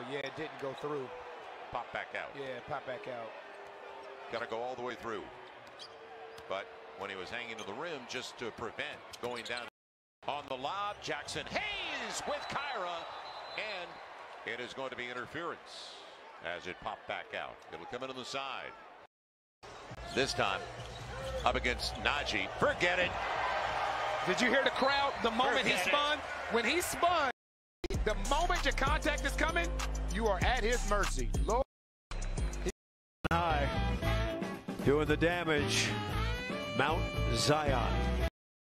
Yeah, it didn't go through. Pop back out. Yeah, pop back out. Got to go all the way through. But when he was hanging to the rim, just to prevent going down. On the lob, Jaxson Hayes with Kyra, and it is going to be interference as it popped back out. It'll come in on the side. This time up against Najee. Forget it. Did you hear the crowd the moment he spun? When he spun, the moment your contact is coming, you are at his mercy. Lord. High, doing the damage. Mount Zion.